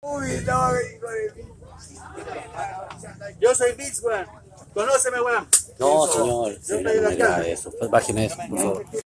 Uy, no, hijo de... Yo soy Vince, weón. Conóceme, weón. No, Eso. señor, Yo señor, soy el no me alcalde. agrade eso. Pues bajen eso, por favor.